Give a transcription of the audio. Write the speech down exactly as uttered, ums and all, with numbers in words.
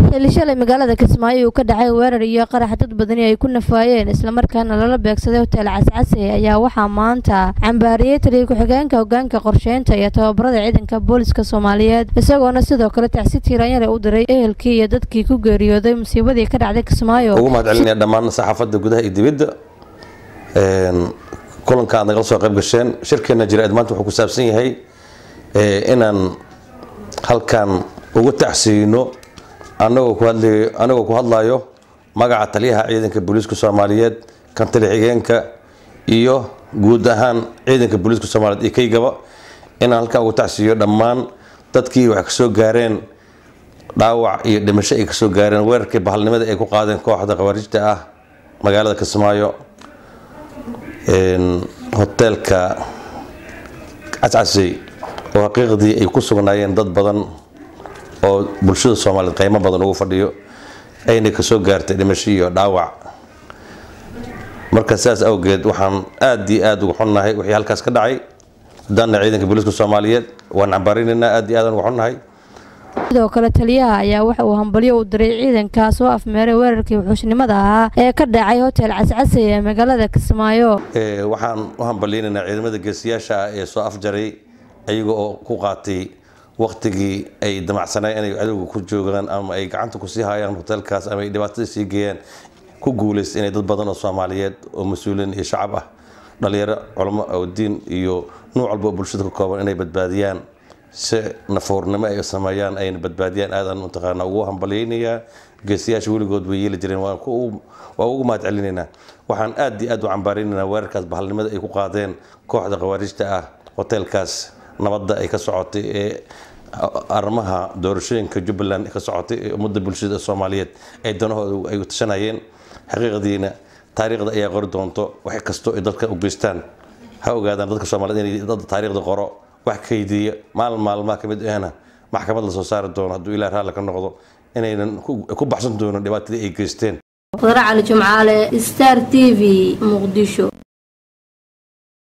Shalay magaalada Kismaayo uu ka dhacay weerar iyo qarax dad badan ay ku nafaayeen isla markaana lala beegsaday hotel Cascase ayaa waxaa maanta cambaariyay taliye ku-xigeenka hoggaanka qorsheynta iyo tababarada ciidanka booliska Soomaaliyeed isagoona sidoo kale tacsi tiiranyar u diray ehelkii iyo dadkii ku geeriyooday musiibadii ka dhacday Kismaayo. ugu mahadcelinaya dhammaan saxaafadda gudaha iyo dibadda een kulanka aad naga soo qayb gasheen shirkeena jiraad maanta wuxuu ku saabsan yahay inaan halkan ugu tacsiino anagoo ku hadlayo anagoo ku hadlayo magaca taliyaha ciidanka booliska Soomaaliyeed kan taliye xigeenka iyo guud ahaan ciidanka booliska Soomaaliyeed ee kaygaba in halka ugu tacsiyo dhammaan dadkii wax ka soo gaareen dhaawac iyo dhimasho ay ka soo gaareen weerarkii bahalnimada ay ku qaadeen kooxda qawarijta ah magaalada Kismaayo een hotelka Cascase oo xaqiiqdii ay ku sugnaayeen dad badan oo bulshada Soomaaliyeed qiimo badan ugu fadhiyo ayna ka soo gaartay dhimasho iyo dhaawac marka saas awgeed waxaan aad iyo aad ugu xunnahay wixii halkaas ka dhacay hadana ciidanka booliska Soomaaliyeed waan cambaarinaynaa aad iyo aad ugu xunnahay sidoo kale taliyaha ayaa waxa uu hambalyo u diray ciidankaas oo afmeeray weerarkii wuxuushnimada ahaa ee ka dhacay hotel Cascase ee magaalada Kismaayo ee waxaan u hambalyeynaa ciidamada geesiyaasha ee soo afjaray ayaga oo ku qaatay waqtigii ay damacsanay inay adigu ku joogaan ama ay gacanta ku sii hayaan hotelkaas ama ay dhibaatada sii geeyaan ku guuleysay inay dad badan oo Soomaaliyeed oo mas'uuliin iyo shacab ah dhalinyaro culimo oo diin iyo nooc walba bulshada ka kooban inay badbaadiyaan si nafoornimo ay sameeyaan ay badbaadiyaan aadan mutaqaana ugu hambalyeynaya geesiyaasha weligood way yeeli jireen waa ku waa ugu mahadcelinaynaa waxaan aad iyo aad u cambaarinaynaa weerarkaas bahalnimada ay ku qaadeen kooxda qawarijta ah hotelkaas nabadda ay ka socotay ee arrimaha doorashooyinka Jubbaland ka socotay ee ummadda bulshada Soomaaliyeed ay danahooda ay u tashanayeen xaqiiqdiina taariikhda ayaa qori doonto wax kasto ay dadka u geystaan ha ogaadaan dadka Soomaaliyeed inay dad taariikhda qoro wax kaydiya maalin maalmaha kamid ahna maxkamad la soo saari doono hadduu Ilaahay raali ka noqdo inaynan ku baxsan doono dhibaatadii ay geysteen. Qadar Cali Jumcaale Star T V Muqdisho.